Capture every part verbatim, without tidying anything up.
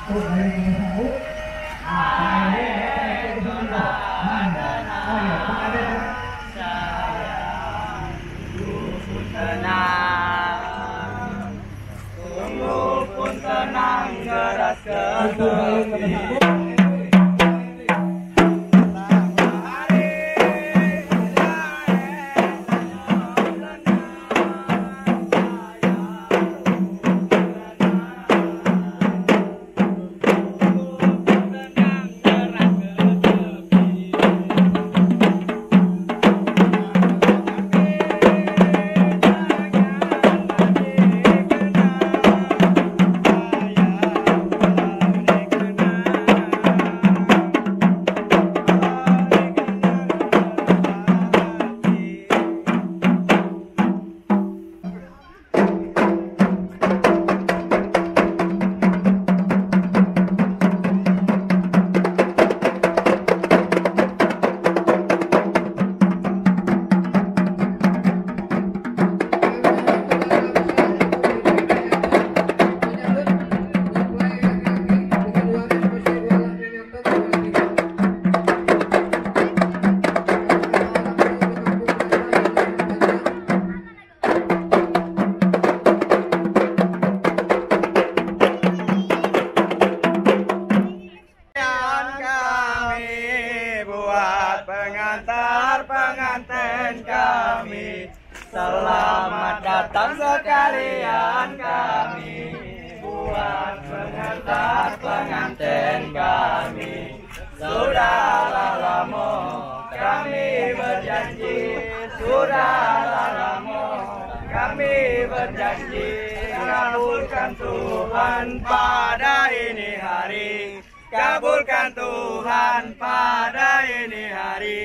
pengantin kami, selamat datang sekalian kami, buat pengantar pengantin kami. Sudahlah lama kami berjanji, sudahlah lama kami berjanji, kabulkan Tuhan pada ini hari, kabulkan Tuhan pada ini hari.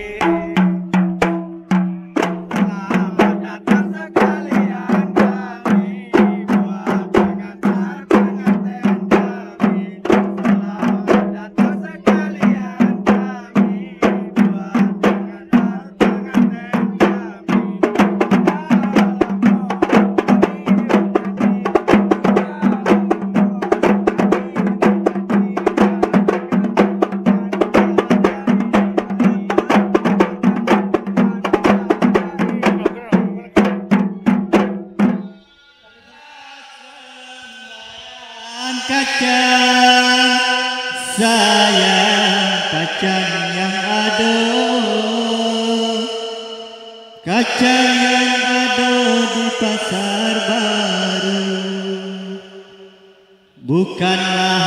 Kacang sayang, kacang yang ada, kacang yang ada di pasar baru, bukanlah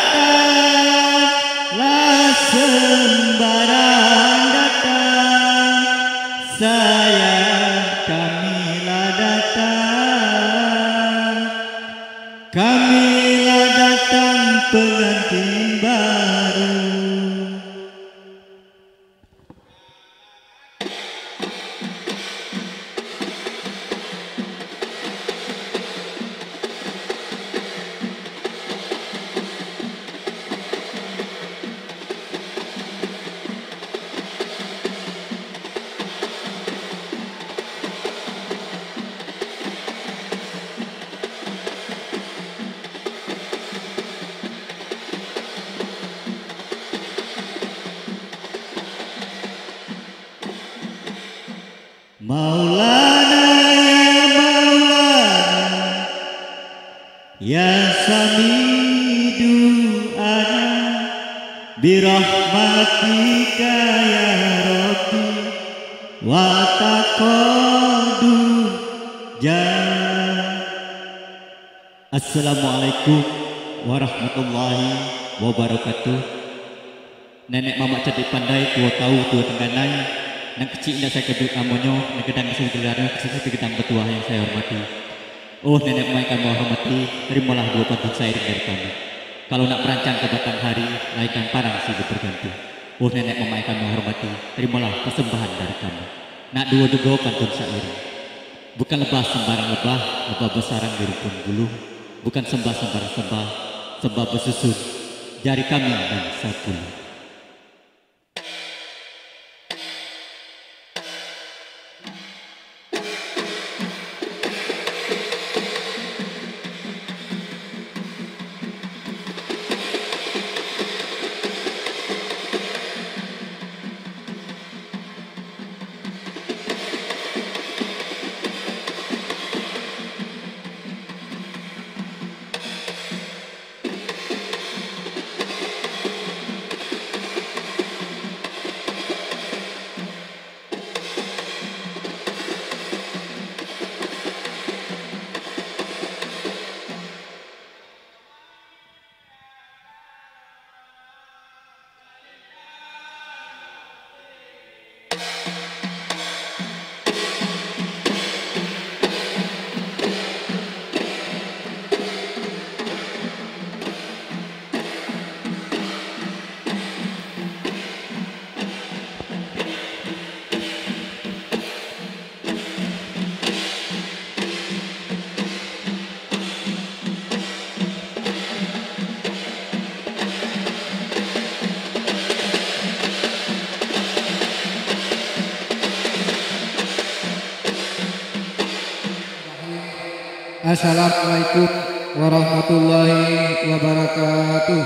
datanglah sembarang datang, sayang kamilah datang, kamilah datang pengantin baru. Maulana ya Maulana ya Samidu ana birahmatika ya Rabbi wa taqadu jah. Assalamualaikum warahmatullahi wabarakatuh. Nenek mama cerdik pandai, tua tahu tua tengganai. Nang kecil indah saya keduk amonyo, nang gedang saya gelarnya kecil saya gedang petua yang saya hormati. Oh nenek moyang kami hormati, terimalah dua pantun saya dari kami. Kalau nak merancang ke batang hari, laikan parang silih berganti. Oh nenek moyang kami hormati, terimalah persembahan dari kami. Nak dua juga pantun syair. Bukan lebah sembarang lebah, lebah bersarang di rumpun bulu. Bukan sembah sembarang sembah, sembah bersusun jari kami dan sapulu. Assalamualaikum warahmatullahi wabarakatuh.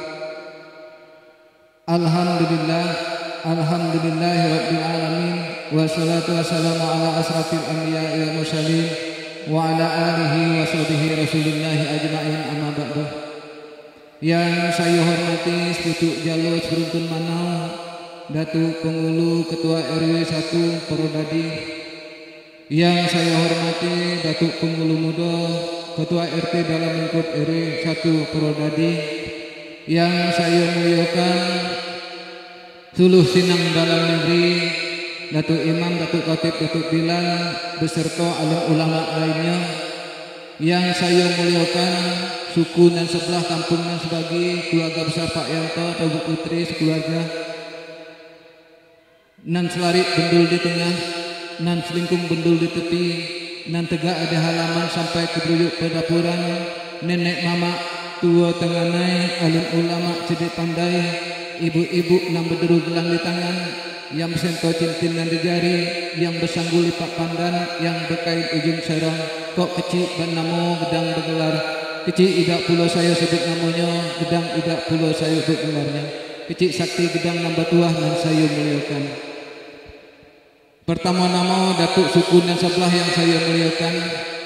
Alhamdulillah, alhamdulillahi rabbil alamin, wassalatu wassalamu ala asrafil anbiya'i wal mursalin wa ala alihi wa sahbihi rasulillahi ajma'in, amma ba'du. Yang saya hormati Sepucuk Jalur Seruntun Manau, Datuk Pengulu Ketua R W satu Purwodadi. Yang saya hormati Datuk Pengulu Muda Ketua R T dalam lingkup R W satu Purwodadi. Yang saya muliakan Suluh Sinang dalam negeri, Datuk Imam, Datuk Khatib, Datuk Bilal beserta alim ulama lainnya. Yang saya muliakan suku dan sebelah kampung dan sebagi keluarga besar Pak Yanto, Ibu Putri sekeluarga. Nan selarik bendul di tengah, nan selingkung bendul di tepi, nan tegak ada halaman sampai ke beruyuk pedapuran. Nenek mama tua tenganai, alim ulama cedik pandai, ibu-ibu nam berderu gelang di tangan, yang bersento cincin dan di jari, yang bersanggul lipat pandan, yang berkain ujung serong. Kok kecil ban namo gedang bergelar, kecil idak pulau saya sebut namanya, gedang idak pulau saya sebut gelarnya. Kecil sakti gedang nambah tuah dan saya muliakan. Pertama nama Datuk suku dan sebelah yang saya muliakan,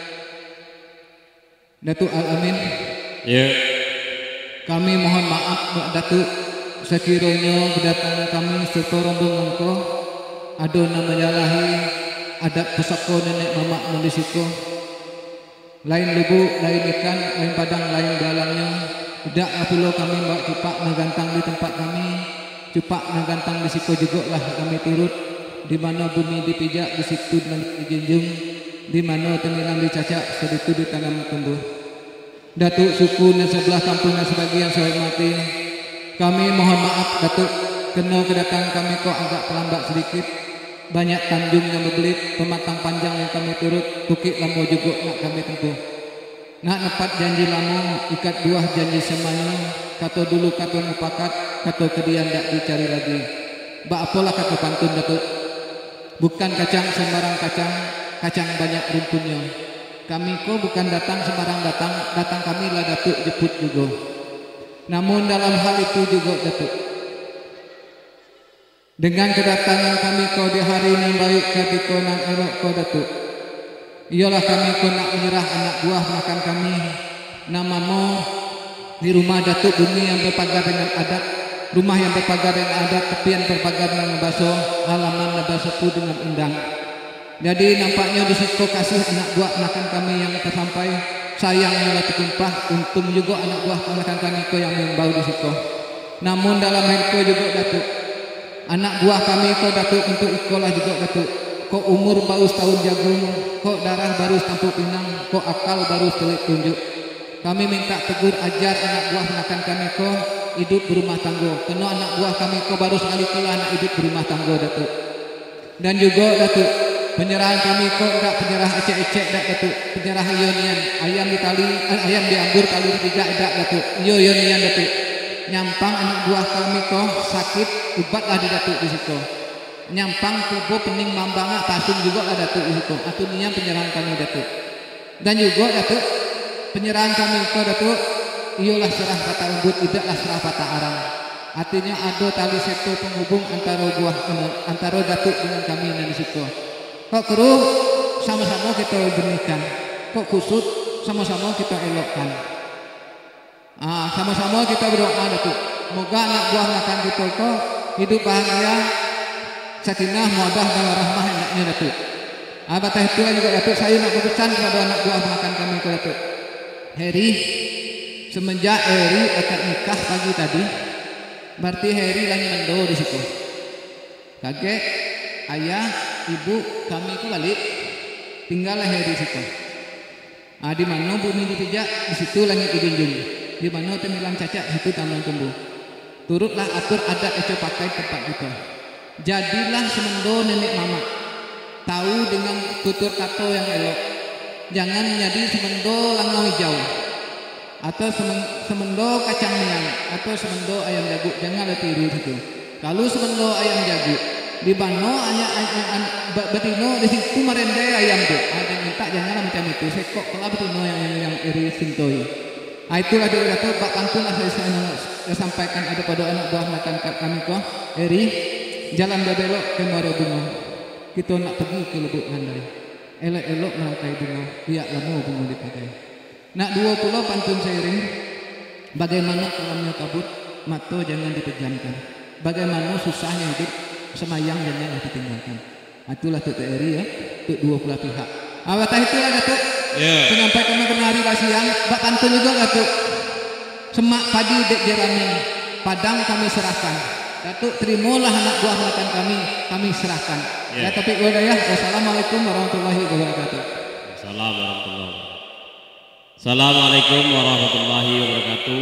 Datuk Al-Amin. Ya. Yeah. Kami mohon maaf Pak Datuk sekiranya kedatangan kami serta rombongan ko ada nama nyalahi adat pusaka nenek mamak mandisiko. Lain lubuk, lain ikan, lain padang, lain belalangnya. Tidak apabila kami mbak cupak menggantang di tempat kami, cupak menggantang di siko juga lah kami turut. Di mana bumi dipijak, di situ dan dijunjung, di mana temilang dicacak, seditu ditanam tumbuh. Datuk suku dan sebelah kampung dan sebagian saya hormati, kami mohon maaf Datuk, kena kedatangan kami kok agak pelambat sedikit. Banyak tanjung yang berbelit, pematang panjang yang kami turut, tukik lama juga nak kami tempuh. Nak nepat janji lama, ikat buah janji semuanya, kata dulu kata mupakat, kata kedian tak dicari lagi. Bak apalah kata pantun Datuk, bukan kacang sembarang kacang, kacang banyak runtunya. Kami ko bukan datang sembarang datang, datang kami lah Datuk jemput juga. Namun dalam hal itu juga Datuk, dengan kedatangan kami kau di hari yang baik ketika nak elok kau Datuk, ialah kami kau nak menyerah anak buah makan kami. Namamu di rumah Datuk bumi yang berpagar dengan adat, rumah yang berpagar dengan adat, tepian berpagar dengan baso, halaman basoku dengan undang. Jadi nampaknya di situ kasih anak buah makan kami yang tersampai, sayangnya tertumpah, untung juga anak buah makan kami kau yang membau di situ. Namun dalam hal itu juga Datuk, anak buah kami kau Datuk untuk ikolah juga Datuk. Kau umur baru setahun jagung, kau darah baru setampuk pinang, kau akal baru setelik tunjuk. Kami minta tegur ajar anak buah makan kami kau hidup berumah tangga. Kena anak buah kami kau baru sekali kelah anak hidup berumah tangga Datuk. Dan juga Datuk, penyerahan kami kau tidak penyerah ecek-ecek dak Datuk. Penyerah ionian, ayam di tali, ayam dianggur tali tiga dak Datuk. Iyo ionian Datuk. Nyampang anak buah kami kau sakit, ubatlah di Datuk di situ. Nyampang tubuh pening mambanga pasung juga lah Datuk di situ. Atau niat penyerahan kami Datuk. Dan juga Datuk, penyerahan kami kau Datuk, ialah serah kata embut, tidaklah serah kata arang. Artinya ada tali seto penghubung antara buah antara Datuk dengan kami di situ. Kok keruh sama-sama kita benihkan, kok kusut sama-sama kita elokkan. Ah, sama-sama kita berdoa Datuk. Moga anak buah makan kita kok hidup bahagia, sakinah, mawaddah dan warahmah hendaknya Datuk. Ah, batah itulah juga Datuk, saya nak berpesan kepada anak buah makan kami ke Datuk. Heri, semenjak Heri akad nikah pagi tadi, berarti Heri lagi mendo di situ. Kakek, ayah, ibu kami itu balik, tinggallah Heri situ. Ah, di mana bumi dipijak, di situ langit dijunjung. Di mana temilang cacak, situ taman tumbuh. Turutlah atur adat eco pakai tempat kita. Jadilah semendo nenek mama, tahu dengan tutur kata yang elok. Jangan menjadi semendo langau hijau, atau semendo kacang minang, atau semendo ayam jago. Janganlah tiru situ. Kalau semendo ayam jago, di bano hanya betino di situ merende ayam tuh ada yang minta janganlah macam itu sekok kalau betino yang yang, yang iri sintoi. Ah itulah dia kata bak pantun saya, saya, saya sampaikan ada pada anak buah makan kami kok iri jalan berbelok ke Muara Bunga. Kita nak pergi ke Lubuk Ngandai. Elok-elok merangkai bunga, biak lama bunga dipakai. Nak dua pulau pantun seiring. Bagaimana kelamnya kabut, mata jangan dipejamkan. Bagaimana susahnya hidup, semayang jangan ditinggalkan. Itulah Tuk Eri ya, Tuk dua belah pihak. Awatah itulah Datuk. Yeah. Menyampaikan hari siang, bak pantun juga Datuk. Semak padi dek jerami, padang kami serahkan. Datuk terimalah anak buah makan kami, kami serahkan. Yeah. Ya tapi udah ya. Wassalamualaikum warahmatullahi wabarakatuh. Assalamualaikum. Assalamualaikum warahmatullahi wabarakatuh.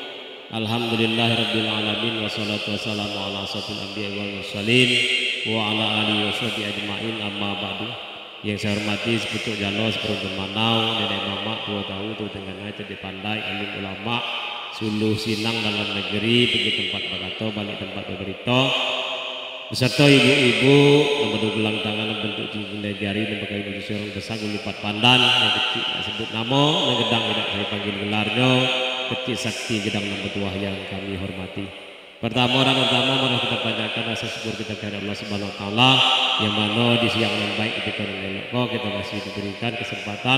Alhamdulillahirabbil alamin wassalatu wassalamu ala asyrofil anbiya'i wal mursalin wa ala alihi washabihi ajmain amma ba'du. Yang saya hormati sepucuk jalo sepucuk Manau, nenek mama tua tahu tu tengah cerdik pandai alim ulama suluh sinang dalam negeri pergi tempat bakato balik tempat berberita beserta ibu-ibu nomor gelang tangan bentuk cincin jari dan pakai baju sorong besar lipat pandan yang kecil sebut nama yang gedang tidak saya panggil gelarnya kecil sakti gedang nomor dua yang kami hormati. Pertama dan utama mari kita panjatkan rasa syukur kita kepada Allah Subhanahu wa taala yang mana di siang yang baik ketika elok kita masih diberikan kesempatan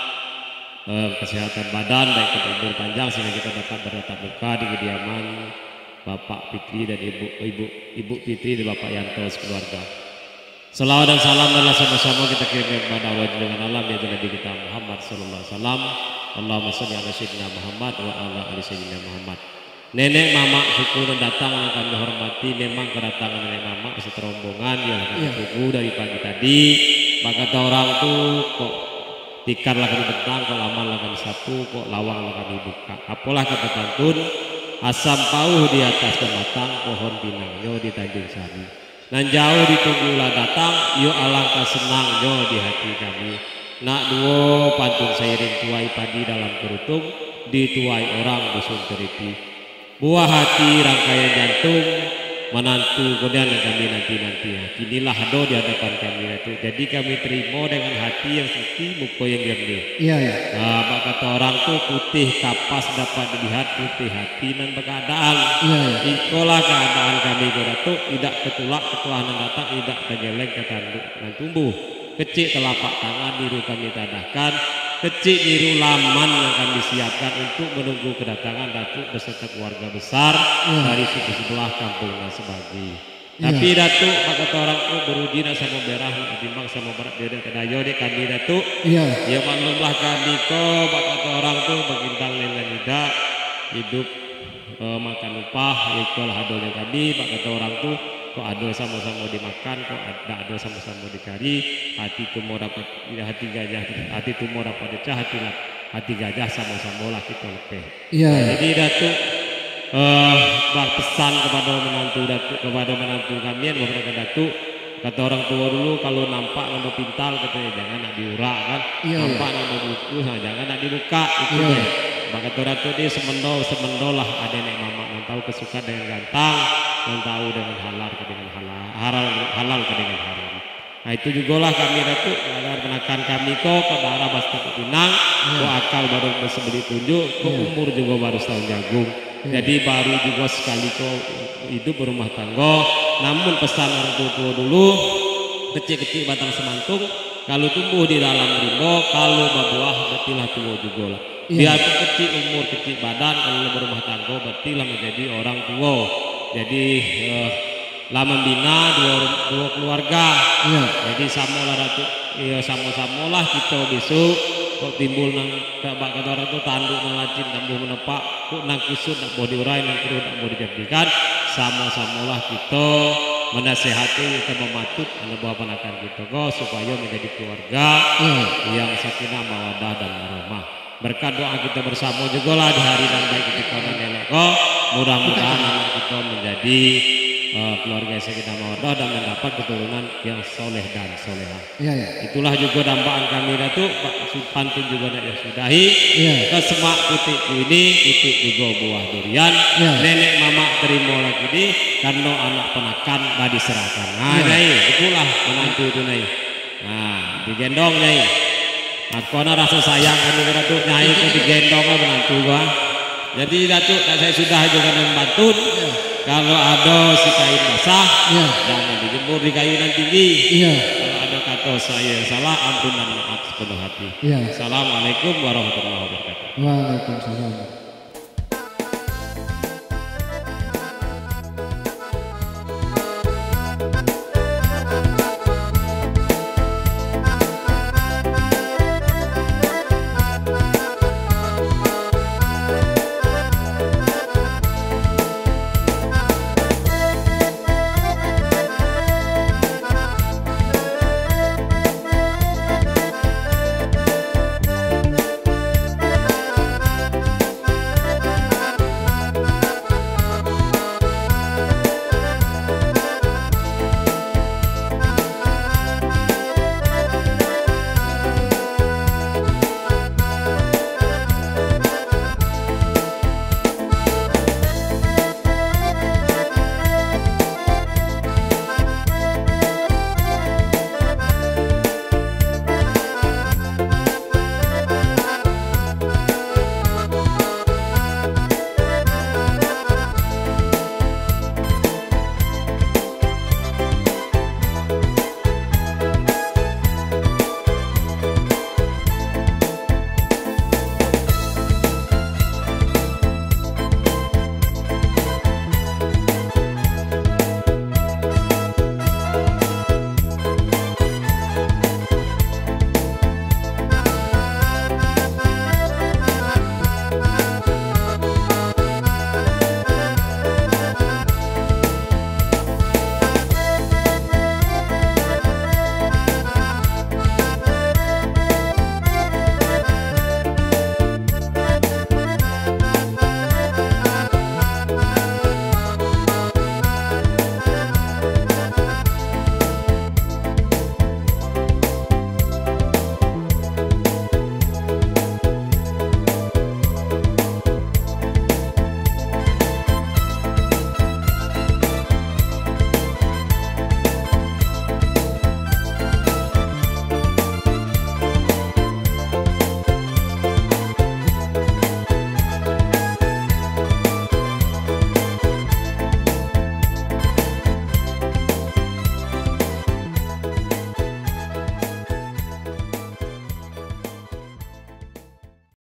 eh, kesehatan badan baik kita umur panjang sehingga kita dapat bertatap muka di kediaman Bapak Fikri dan Ibu Ibu Ibu Fitri dan Bapak Yanto sekeluarga. Salawat dan salam adalah sama-sama kita kirimkan kepada Allah dengan alam yaitu Nabi kita Muhammad sallallahu alaihi wasallam. Allahumma shalli ala sayyidina Muhammad wa ala ali sayyidina Muhammad. Nenek mama syukur dan datang yang kami hormati. Memang kedatangan nenek mama seterombongan yang kami tunggu dari pagi tadi. Maka kata orang tuh kok tikar lah kami betang, kok laman lah kami satu, kok lawang lah kami buka. Apalah kata pantun, asam pauh di atas kematang, pohon pinangnya di Tanjung Sari. Nan jauh ditunggulah datang, yo alangkah senangnya di hati kami. Nak duo pantun seiring tuai padi dalam kerutung, dituai orang dusun teriti. Buah hati rangkaian jantung menantu kemudian kami nanti-nanti. Inilah do di hadapan kami itu. Jadi kami terima dengan hati yang suci, muka yang jernih. Iya ya. Nah, kata orang tuh putih kapas dapat dilihat putih hati dan keadaan. Iya ya. Itulah keadaan kami Datuk, tidak ketulak ketuhanan datang, tidak tergeleng ketanduk dan tumbuh. Kecil telapak tangan biru kami tadahkan, kecil biru laman yang kami siapkan untuk menunggu kedatangan Datuk beserta keluarga besar ya. Dari suku sebelah kampung dan sebagainya. Ya. Tapi Datuk kata orang tuh beruji nak sama berah nak timbang sama berat beda kedayo dek kami Datuk. Iya. Ya maklumlah kami kok kata orang tuh begintang nilai tidak hidup uh, makan upah itulah hadonya kami kata orang tuh. Kok ada sama-sama dimakan, kok ada ada sama-sama dikari, hati itu mau dapat hati gajah, hati itu mau dapat decah, hati hati gajah sama-sama lah kita lebih. Iya. Nah, jadi Datuk uh, pesan kepada menantu Datuk kepada menantu kami yang beberapa Datuk kata orang tua dulu kalau nampak nama pintal katanya jangan nak diurak kan, iya, nampak iya. Nama buku nah, jangan nak dibuka itu iya. Ya. Maka Datuk dia semendol semendol lah ada nek mama yang tahu kesuka dengan gantang. Yang tahu dengan halal ke dengan halal, halal, halal ke dengan haram. Nah itu juga lah kami Datuk, agar menekan kami kok ke daerah Basta Pinang, ya. Kok akal baru bersebeli tunjuk, kok ya. Umur juga baru setahun jagung. Ya. Jadi baru juga sekali kok hidup berumah tangga. Namun pesan orang tua dulu, kecil-kecil batang semantung, kalau tumbuh di dalam rimbo, kalau berbuah betilah tua juga lah. Ya. Biar kecil umur kecil badan, kalau berumah tangga betilah menjadi orang tua. Jadi eh, lah membina dua, dua keluarga. Iya. Jadi sama lah Datuk, ya sama-sama lah kita besok kok timbul nang kata orang tu tanduk nang lacin tambah menepak, kok nang kusut nak boleh diurai nang kru nak boleh dijadikan, sama-sama lah kita menasehati kita mematut anak buah ponakan kita kok supaya menjadi keluarga iya. Yang sakinah mawaddah dan warahmah. Berkat doa kita bersama juga lah di hari dan baik ketika nanti kok mudah-mudahan anak kita menjadi uh, keluarga Sakinah Mawaddah dan mendapat keturunan yang soleh dan solehah. Iya, ya. Itulah juga dambaan kami Datuk. Pak Pantun juga nak ya sudahi. Iya. Ke semak putikku ini, putik juga buah durian. Iya. Nenek mama terima lagi di karena anak penakan dah diserahkan. Nah, Iya. Nyai, itulah menantu itu Nyai. Nah, digendong Nyai. Aku ana rasa sayang kan Datuk Nyai itu digendong menantu gua. Jadi Datuk saya sudah juga dengan bantun. Iya. Kalau ada si kain basah, Iya. jangan dijemur di kayunan tinggi. Iya. Kalau ada kata saya yang salah, ampun dan maaf sepenuh hati. Iya. Assalamualaikum warahmatullahi wabarakatuh. Waalaikumsalam.